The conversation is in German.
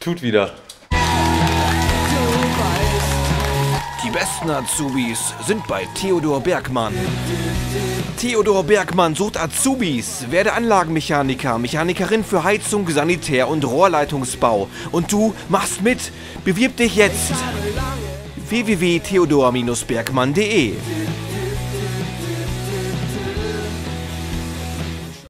Tut wieder. Die besten Azubis sind bei Theodor Bergmann. Theodor Bergmann sucht Azubis. Werde Anlagenmechaniker, Mechanikerin für Heizung, Sanitär und Rohrleitungsbau. Und du machst mit. Bewirb dich jetzt. www.theodor-bergmann.de